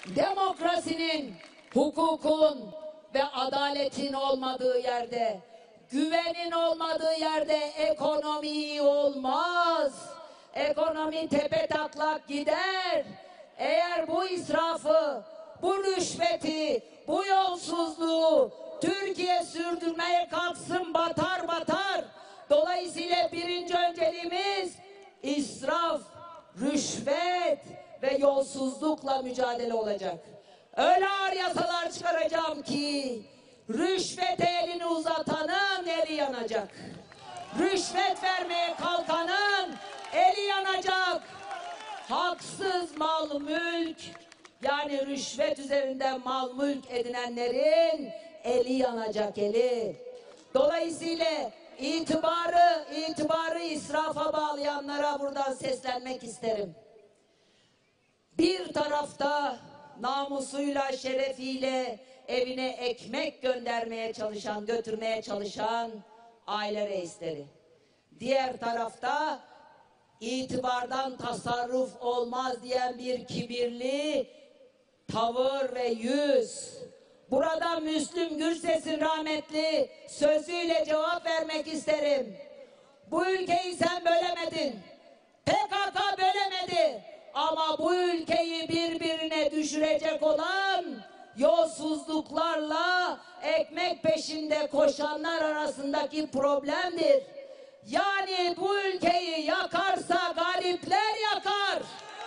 Demokrasinin, hukukun ve adaletin olmadığı yerde, güvenin olmadığı yerde ekonomi olmaz. Ekonomi tepetaklak gider. Eğer bu israfı, bu rüşveti, bu yolsuzluğu Türkiye sürdürmeye kalksın batar batar. Dolayısıyla birinci önceliğimiz israf, rüşvet ve yolsuzlukla mücadele olacak. Öyle ağır yasalar çıkaracağım ki rüşvete elini uzatanın eli yanacak. Rüşvet vermeye kalkanın eli yanacak. Haksız mal mülk, yani rüşvet üzerinden mal mülk edinenlerin eli yanacak, eli. Dolayısıyla itibarı israfa bağlayanlara buradan seslenmek isterim. Bir tarafta namusuyla, şerefiyle evine ekmek göndermeye çalışan, götürmeye çalışan aile reisleri. Diğer tarafta itibardan tasarruf olmaz diyen bir kibirli tavır ve yüz. Burada Müslüm Gürses'in rahmetli sözüyle cevap vermek isterim. Bu ülkeyi sen bölemedin. PKK bölemedi. Ama bu ülkeyi birbirine düşürecek olan yolsuzluklarla ekmek peşinde koşanlar arasındaki problemdir. Yani bu ülkeyi yakarsa galipler yakar.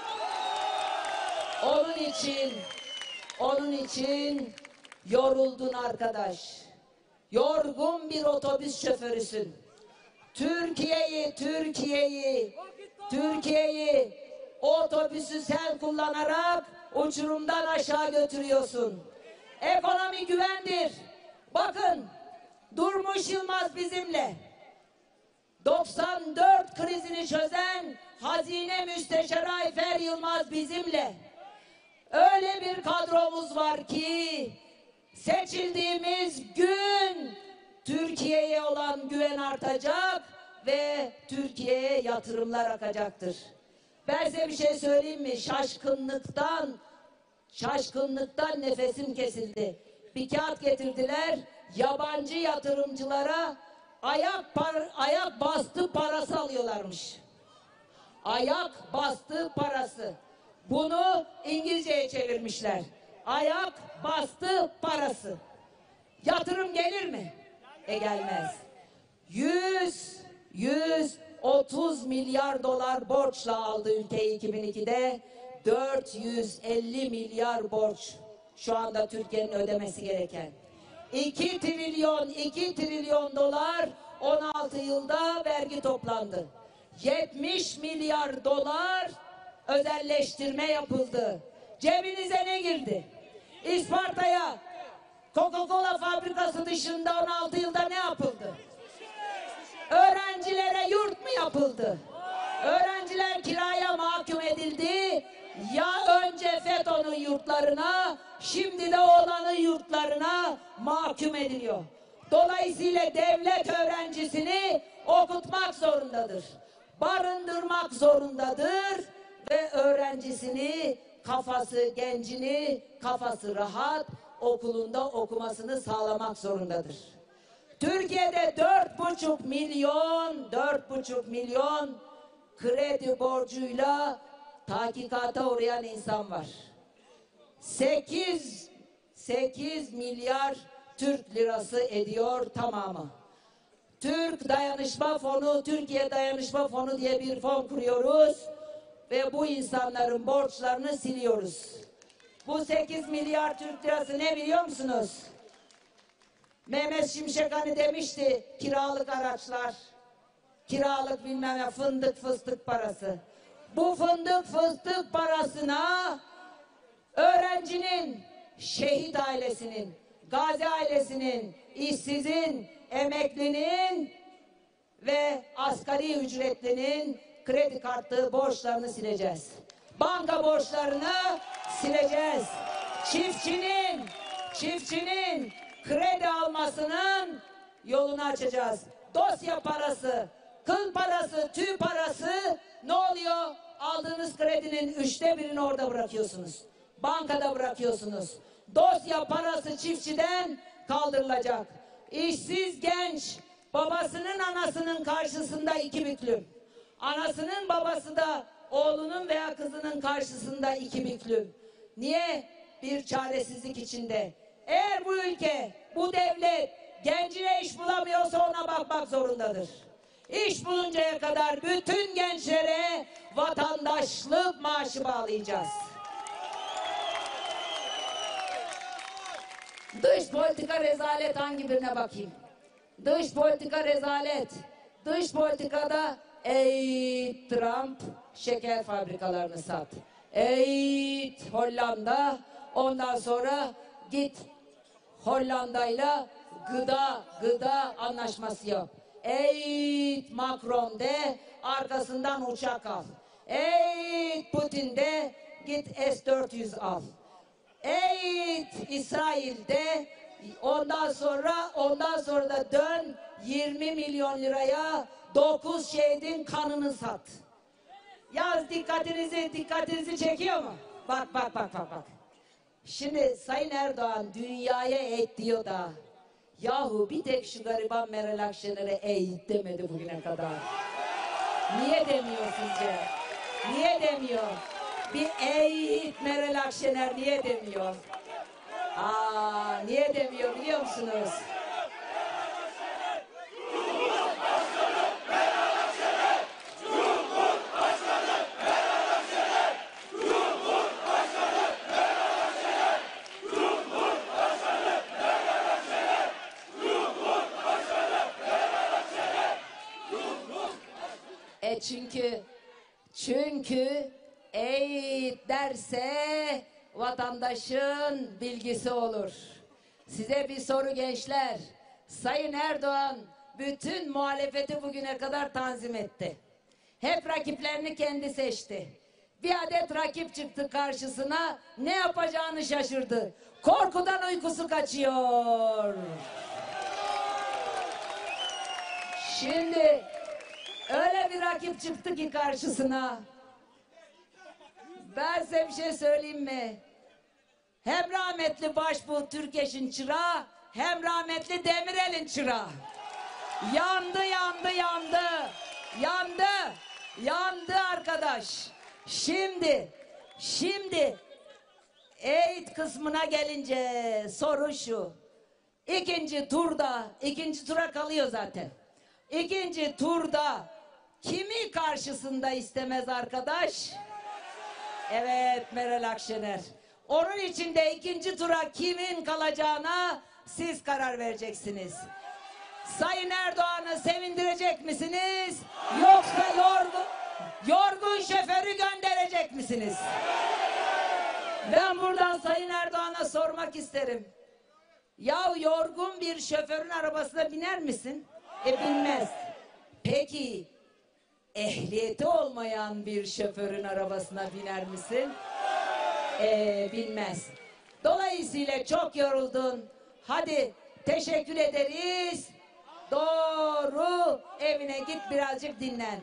Onun için yoruldun arkadaş. Yorgun bir otobüs şoförüsün. Türkiye'yi otobüsü sen kullanarak uçurumdan aşağı götürüyorsun. Ekonomi güvendir. Bakın, Durmuş Yılmaz bizimle. 94 krizini çözen Hazine Müsteşarı Ayfer Yılmaz bizimle. Öyle bir kadromuz var ki seçildiğimiz gün Türkiye'ye olan güven artacak ve Türkiye'ye yatırımlar akacaktır. Ben size bir şey söyleyeyim mi? Şaşkınlıktan nefesim kesildi. Bir kağıt getirdiler, yabancı yatırımcılara ayak bastı parası alıyorlarmış. Ayak bastı parası. Bunu İngilizceye çevirmişler. Ayak bastı parası. Yatırım gelir mi? Gelmez. 130 milyar dolar borçla aldı ülkeyi 2002'de. 450 milyar borç şu anda Türkiye'nin ödemesi gereken. 2 trilyon dolar 16 yılda vergi toplandı. 70 milyar dolar özelleştirme yapıldı. Cebinize ne girdi? İsparta'ya Coca-Cola fabrikası dışında 16 yılda ne yapıldı? Öğrencilere yurt mu yapıldı? Öğrenciler kiraya mahkum edildi. Ya önce FETÖ'nün yurtlarına, şimdi de olanın yurtlarına mahkum ediliyor. Dolayısıyla devlet öğrencisini okutmak zorundadır. Barındırmak zorundadır ve öğrencisini, gencini kafası rahat okulunda okumasını sağlamak zorundadır. Türkiye'de 4,5 milyon kredi borcuyla tahkikata uğrayan insan var. 8 milyar Türk lirası ediyor tamamı. Türkiye Dayanışma Fonu diye bir fon kuruyoruz ve bu insanların borçlarını siliyoruz. Bu 8 milyar Türk lirası ne biliyor musunuz? Mehmet Şimşek hani demişti, kiralık araçlar, kiralık bilmem ne, fındık fıstık parası. Bu fındık fıstık parasına öğrencinin, şehit ailesinin, gazi ailesinin, işsizin, emeklinin ve asgari ücretlinin kredi kartı borçlarını sileceğiz. Banka borçlarını sileceğiz. Çiftçinin kredi almasının yolunu açacağız. Dosya parası, kıl parası, tüy parası ne oluyor? Aldığınız kredinin 1/3'ünü orada bırakıyorsunuz. bankada bırakıyorsunuz. Dosya parası çiftçiden kaldırılacak. İşsiz genç babasının anasının karşısında iki büklüm. Anasının babası da oğlunun veya kızının karşısında iki büklüm. Niye? Bir çaresizlik içinde. Eğer bu ülke, bu devlet gencine iş bulamıyorsa ona bakmak zorundadır. İş buluncaya kadar bütün gençlere vatandaşlık maaşı bağlayacağız. Dış politika rezalet, hangi birine bakayım? Dış politika rezalet. Dış politikada ey Trump şeker fabrikalarını sat. Ey Hollanda, ondan sonra git Hollanda'yla gıda anlaşması yap. Ey Macron de, arkasından uçak al. Ey Putin de, git S-400 al. Ey İsrail'de, ondan sonra da dön 20 milyon liraya 9 şehidin kanını sat. Yaz dikkatinizi çekiyor mu? Bak. Şimdi Sayın Erdoğan dünyaya eğit diyor da, yahu bir tek şu gariban Meral Akşener'e eğit demedi bugüne kadar. Niye demiyor sizce? Niye demiyor? Bir eğit Meral Akşener niye demiyor? Niye demiyor biliyor musunuz? Çünkü eğit derse vatandaşın bilgisi olur. Size bir soru gençler. Sayın Erdoğan bütün muhalefeti bugüne kadar tanzim etti. Hep rakiplerini kendi seçti. Bir adet rakip çıktı karşısına, ne yapacağını şaşırdı. Korkudan uykusu kaçıyor. Şimdi öyle bir rakip çıktı ki karşısına. Ben size bir şey söyleyeyim mi? Hem rahmetli Başbuğ Türkeş'in çırağı, hem rahmetli Demirel'in çırağı. Yandı arkadaş. Şimdi eğit kısmına gelince soru şu. İkinci tura kalıyor zaten. İkinci turda kimi karşısında istemez arkadaş? Evet, Meral Akşener. Onun için de ikinci tura kimin kalacağına siz karar vereceksiniz. Sayın Erdoğan'ı sevindirecek misiniz? Yoksa yorgun şoförü gönderecek misiniz? Ben buradan Sayın Erdoğan'a sormak isterim. Ya yorgun bir şoförün arabasına biner misin? Binmez. Peki ehliyeti olmayan bir şoförün arabasına biner misin? Binmez. Dolayısıyla çok yoruldun. Hadi teşekkür ederiz. Doğru evine git, birazcık dinlen.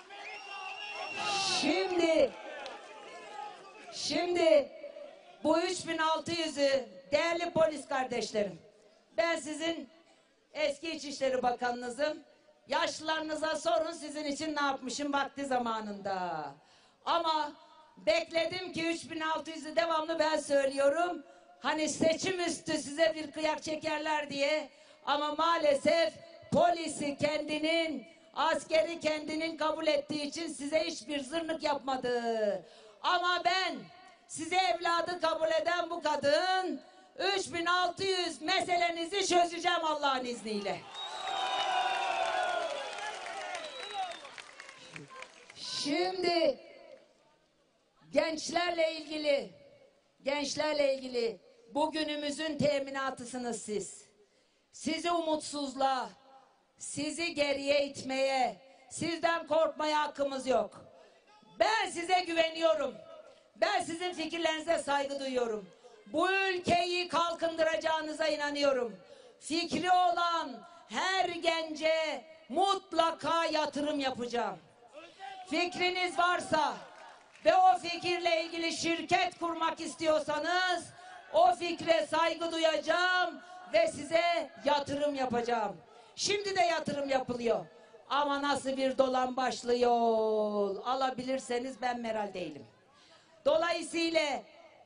Şimdi bu 3600'ü değerli polis kardeşlerim, ben sizin eski İçişleri Bakanınızım. Yaşlılarınıza sorun sizin için ne yapmışım vakti zamanında. Ama bekledim ki 3600'ü devamlı ben söylüyorum. Hani seçim üstü size bir kıyak çekerler diye. Ama maalesef polisi askeri kendinin kabul ettiği için size hiçbir zırnık yapmadı. Ama ben size evladı kabul eden bu kadın 3600 meselenizi çözeceğim Allah'ın izniyle. Şimdi gençlerle ilgili bugünümüzün teminatısınız siz. Sizi umutsuzluğa, sizi geriye itmeye, sizden korkmaya hakkımız yok. Ben size güveniyorum. Ben sizin fikirlerinize saygı duyuyorum. Bu ülkeyi kalkındıracağınıza inanıyorum. Fikri olan her gence mutlaka yatırım yapacağım. Fikriniz varsa ve o fikirle ilgili şirket kurmak istiyorsanız o fikre saygı duyacağım ve size yatırım yapacağım. Şimdi de yatırım yapılıyor. Ama nasıl bir dolambaçlı yol alabilirseniz ben meral değilim. Dolayısıyla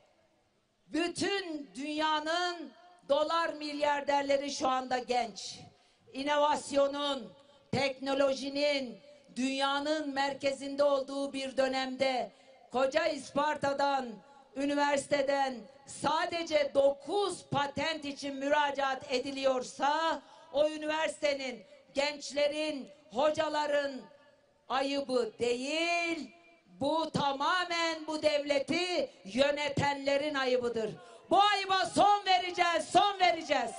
bütün dünyanın dolar milyarderleri şu anda genç. İnovasyonun, teknolojinin dünyanın merkezinde olduğu bir dönemde koca İsparta'dan, üniversiteden sadece 9 patent için müracaat ediliyorsa o üniversitenin, gençlerin, hocaların ayıbı değil, bu tamamen bu devleti yönetenlerin ayıbıdır. Bu ayıba son vereceğiz, son vereceğiz.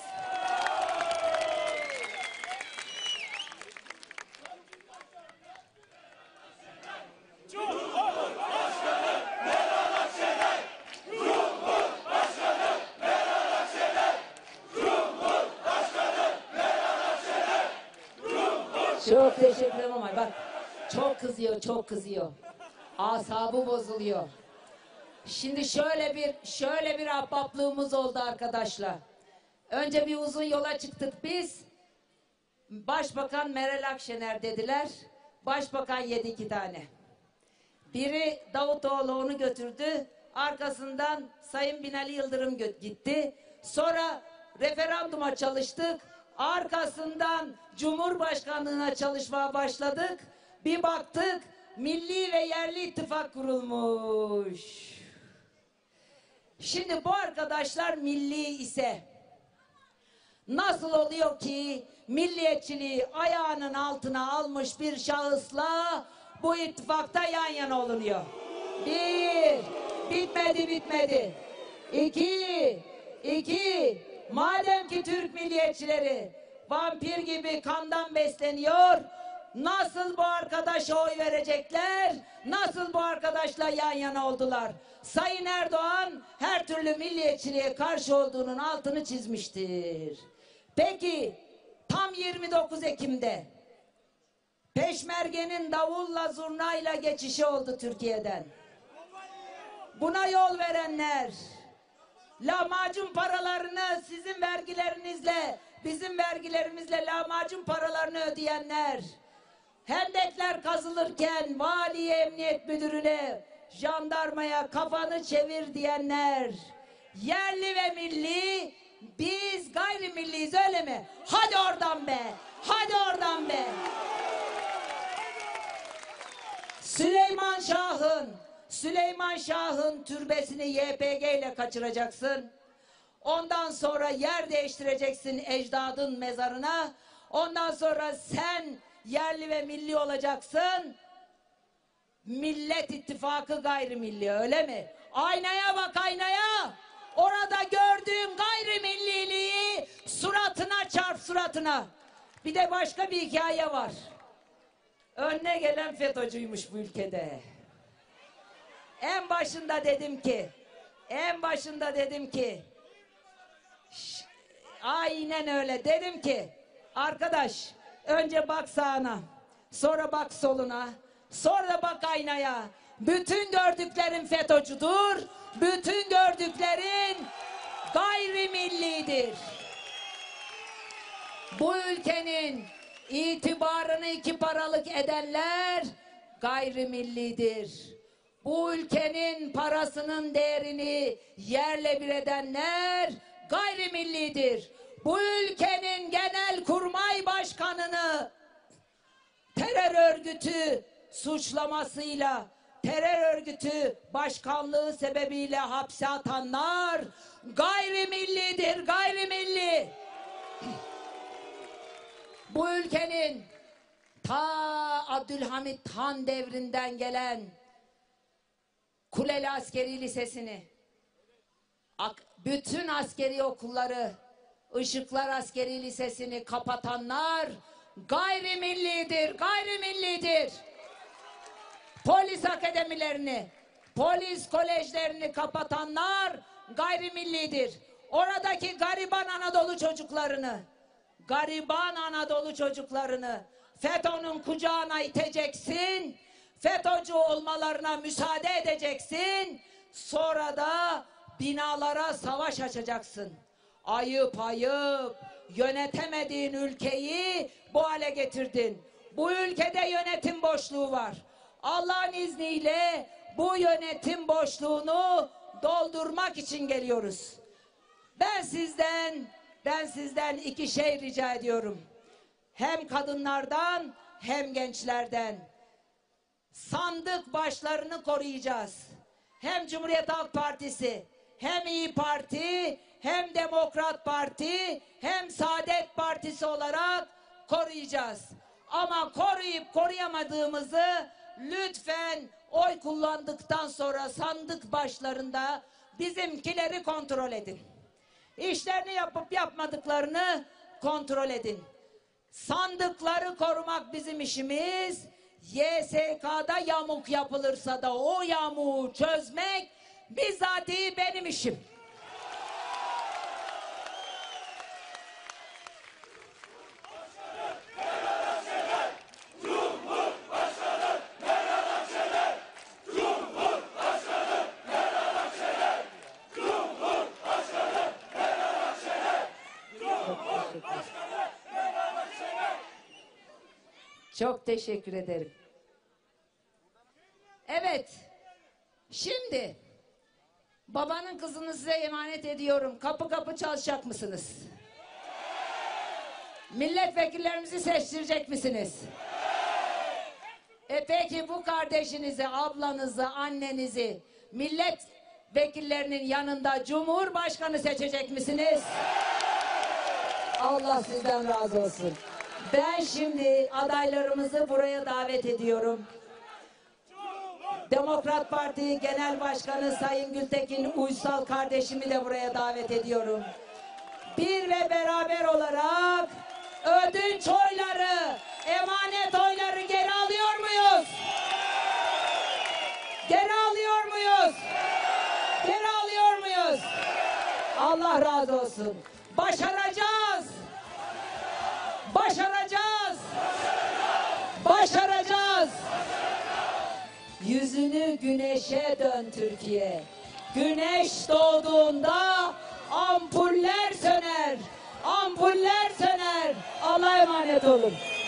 Çok teşekkür ederim ama bak çok kızıyor, çok kızıyor. Asabı bozuluyor. Şimdi şöyle bir ahbaplığımız oldu arkadaşlar. Önce bir uzun yola çıktık biz. Başbakan Meral Akşener dediler. Başbakan yedi 2 tane. Biri Davutoğlu onu götürdü. Arkasından Sayın Binali Yıldırım gitti. Sonra referanduma çalıştık. Arkasından Cumhurbaşkanlığına çalışmaya başladık. Bir baktık milli ve yerli ittifak kurulmuş. Şimdi bu arkadaşlar milli ise nasıl oluyor ki milliyetçiliği ayağının altına almış bir şahısla bu ittifakta yan yana olunuyor? Bir, bitmedi. İki, madem ki Türk milliyetçileri vampir gibi kandan besleniyor, nasıl bu arkadaşa oy verecekler? Nasıl bu arkadaşla yan yana oldular? Sayın Erdoğan her türlü milliyetçiliğe karşı olduğunun altını çizmiştir. Peki tam 29 Ekim'de Peşmerge'nin davulla zurnayla geçişi oldu Türkiye'den. Buna yol verenler, lahmacun paralarını sizin vergilerinizle, bizim vergilerimizle lahmacun paralarını ödeyenler, hendekler kazılırken valiye, emniyet müdürüne, jandarmaya kafanı çevir diyenler, yerli ve milli, biz gayrimilliyiz öyle mi? Hadi oradan be! Hadi oradan be! Süleyman Şah'ın türbesini YPG ile kaçıracaksın. Ondan sonra yer değiştireceksin ecdadın mezarına. Ondan sonra sen yerli ve milli olacaksın. Millet İttifakı gayrimilli öyle mi? Aynaya bak aynaya. Orada gördüğün gayrimilliliği suratına çarp suratına. Bir de başka bir hikaye var. Önüne gelen FETÖ'cüymüş bu ülkede. En başında dedim ki aynen öyle dedim ki arkadaş önce bak sağına, sonra bak soluna, sonra bak aynaya. Bütün gördüklerin FETÖ'cüdür, bütün gördüklerin gayrimillidir. Bu ülkenin itibarını 2 paralık edenler gayrimillidir. Bu ülkenin parasının değerini yerle bir edenler gayrimillidir. Bu ülkenin genelkurmay başkanını terör örgütü suçlamasıyla, terör örgütü başkanlığı sebebiyle hapse atanlar gayrimillidir, gayrimilli. Bu ülkenin ta Abdülhamit Han devrinden gelen Kuleli Askeri Lisesi'ni, bütün askeri okulları, Işıklar Askeri Lisesi'ni kapatanlar gayrimillidir, gayrimillidir. Polis akademilerini, polis kolejlerini kapatanlar gayrimillidir. Oradaki gariban Anadolu çocuklarını FETÖ'nün kucağına iteceksin, FETÖ'cü olmalarına müsaade edeceksin. sonra da binalara savaş açacaksın. Ayıp ayıp, yönetemediğin ülkeyi bu hale getirdin. Bu ülkede yönetim boşluğu var. Allah'ın izniyle bu yönetim boşluğunu doldurmak için geliyoruz. Ben sizden iki şey rica ediyorum. Hem kadınlardan hem gençlerden. Sandık başlarını koruyacağız. Hem Cumhuriyet Halk Partisi, hem İYİ Parti, hem Demokrat Parti, hem Saadet Partisi olarak koruyacağız. Ama koruyup koruyamadığımızı lütfen oy kullandıktan sonra sandık başlarında bizimkileri kontrol edin. İşlerini yapıp yapmadıklarını kontrol edin. Sandıkları korumak bizim işimiz. YSK'da yamuk yapılırsa da o yamuğu çözmek bizatihi benim işim. Çok teşekkür ederim. Evet. Şimdi babanın kızını size emanet ediyorum. Kapı kapı çalışacak mısınız? Milletvekillerimizi seçtirecek misiniz? Peki bu kardeşinizi, ablanızı, annenizi milletvekillerinin yanında Cumhurbaşkanı seçecek misiniz? Allah sizden razı olsun. Ben şimdi adaylarımızı buraya davet ediyorum. Demokrat Parti Genel Başkanı Sayın Gültekin Uysal kardeşimi de buraya davet ediyorum. Bir ve beraber olarak ödünç oyları, emanet oyları geri alıyor muyuz? Geri alıyor muyuz? Geri alıyor muyuz? Allah razı olsun. Başaracağız. Başaracağız. Başaracağız. Yüzünü güneşe dön Türkiye. Güneş doğduğunda ampuller söner. Ampuller söner. Allah'a emanet olun.